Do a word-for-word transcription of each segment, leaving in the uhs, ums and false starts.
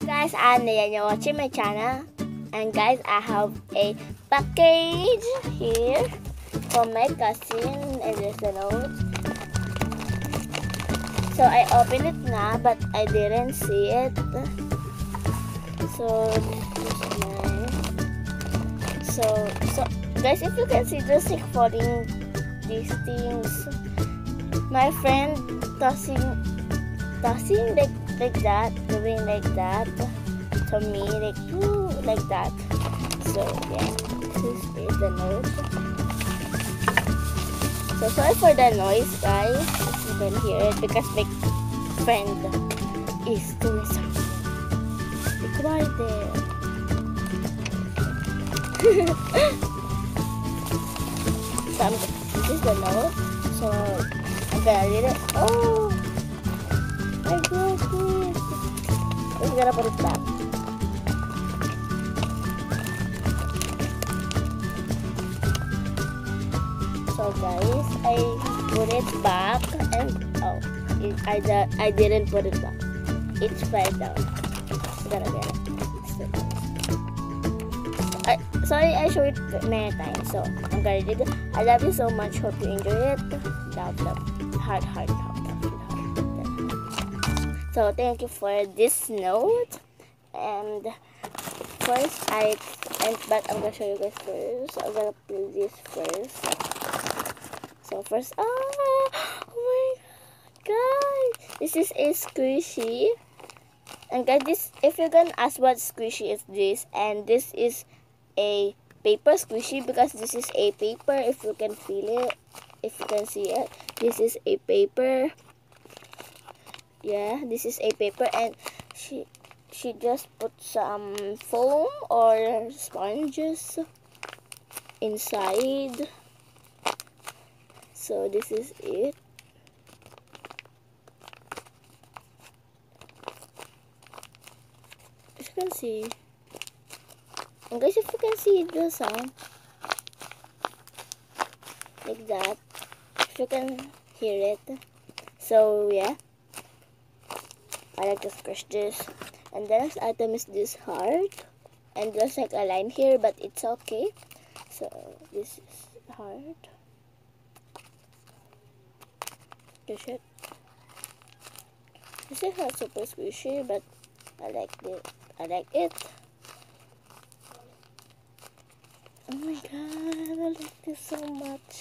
Guys, I'm Nia. You're watching my channel. And guys, I have a package here from my cousin, and there's a note. So I opened it now, but I didn't see it. So this is mine. So so guys, if you can see, just like falling these things. My friend tossing tossing like like that, doing like that to me, like ooh, like that. So yeah, this is the note. So sorry for the noise, guys. You can hear it because my friend is doing something. Be quiet there. So I'm, this is the note. So I'm gonna read it. Oh, I got it. I'm gonna put it back. So guys, I put it back and oh, it, I, I didn't put it back. It's fell down. I'm gonna get it. I, sorry, I showed it many times. So I'm gonna read it. I love you so much. Hope you enjoy it. Love, love. Heart, heart, heart, heart, heart. So thank you for this note. And first I and but I'm gonna show you guys first. So I'm gonna put this first. So first, ah, oh my god, guys, this is a squishy. And guys, this, if you're gonna ask what squishy is this, and this is a paper squishy because this is a paper. If you can feel it, if you can see it, this is a paper. Yeah, this is a paper, and she she just put some foam or sponges inside. So this is it. As you can see, and guys, if you can see the sound like that, if you can hear it. So yeah, I like to squish this. And the next item is this heart, and there's like a line here, but it's okay. So this is heart. This it. This is not super squishy, but I like it. I like it. Oh my god, I like this so much.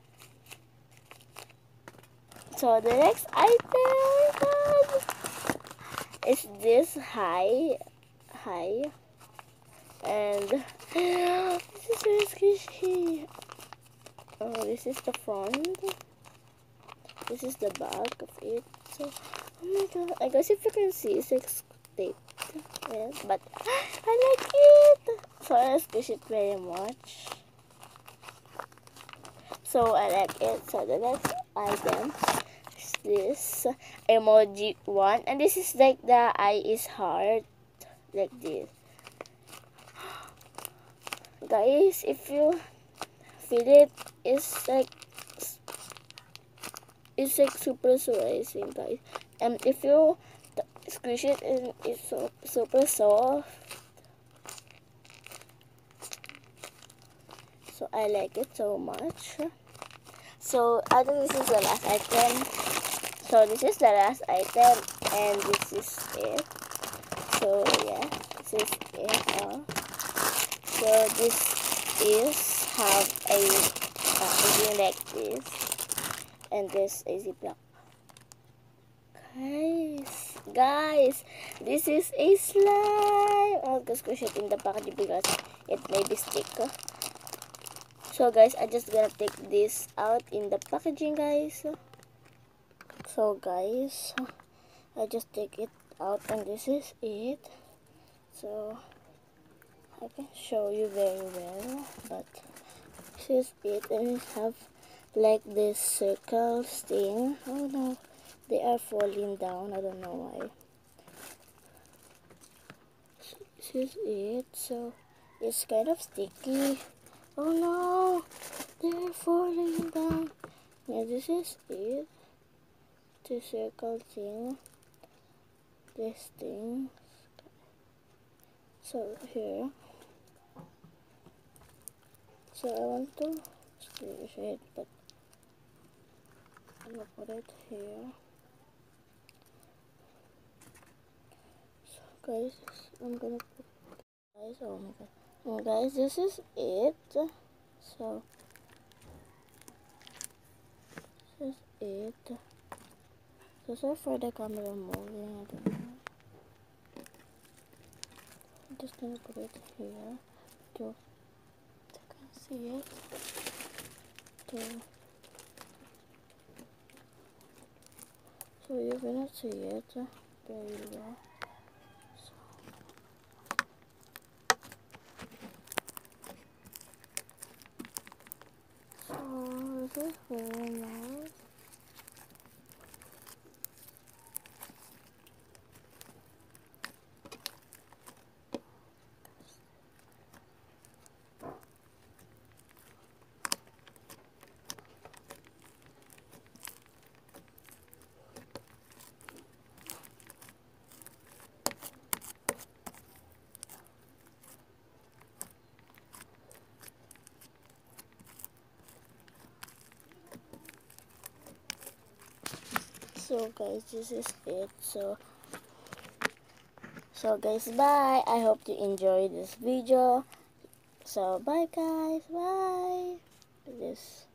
So the next item, oh my god, is this high, high, and this is very squishy. Oh, this is the front. This is the back of it. So, oh my god, I guess if you can see, it's like taped. Yeah, but I like it. So I squish it very much. So I like it. So the next item is this emoji one, and this is like the eye is heart, like this. Guys, if you feel it, it's like it's like super surprising, guys. And if you squish it, and it's so super soft. So I like it so much. So I think this is the last item. So this is the last item, and this is it. So yeah, this is it. Uh. So this is have a packaging like this, and this is a block. Guys, guys, this is a slime. I'll just squish it in the packaging because it may be stick. So guys, I just gonna take this out in the packaging, guys. So guys, I just take it out, and this is it. So I can show you very well, but this is it, and it have like this circle thing. Oh no, they are falling down. I don't know why. So this is it. So it's kind of sticky. Oh no, they're falling down. Yeah, this is it. The circle thing. This thing. So here, so I want to squish it, but I'm gonna put it here. So guys, I'm gonna put guys. Oh my god, oh guys, this is it. So this is it. So sorry for the camera moving. I don't know. I'm just gonna put it here to you can see it. To so you're gonna see it very well. So, so this is very nice. So guys, this is it. So so guys, bye. I hope you enjoyed this video. So bye guys, bye. This